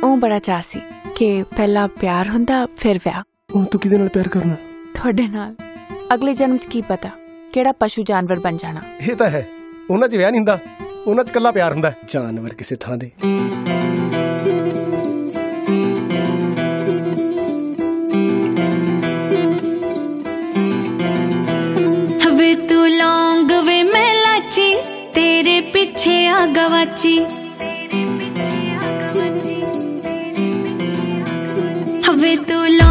ਉਹ ਬੜਾ ਚਾਅ ਸੀ ਕਿ ਪਹਿਲਾਂ ਪਿਆਰ ਹੁੰਦਾ ਫਿਰ ਵਿਆਹ। ਹੁਣ ਤੂੰ ਕਿਹਦੇ ਨਾਲ ਪਿਆਰ ਕਰਨਾ? ਤੁਹਾਡੇ ਨਾਲ। ਅਗਲੇ ਜਨਮ 'ਚ ਕੀ ਪਤਾ ਕਿਹੜਾ ਪਸ਼ੂ ਜਾਨਵਰ ਬਣ ਜਾਣਾ। ਇਹ ਤਾਂ ਹੈ, ਉਹਨਾਂ 'ਚ ਵਿਆਹ ਨਹੀਂ ਹੁੰਦਾ, ਉਹਨਾਂ 'ਚ ਇਕੱਲਾ ਪਿਆਰ ਹੁੰਦਾ। ਜਾਨਵਰ ਕਿਸੇ ਥਾਂ ਦੇ। ਵੇ ਤੂੰ ਲੌਂਗ ਵੇ ਮੈਂ ਲਾਚੀ, तेरे पीछे आ गवाची। वे तू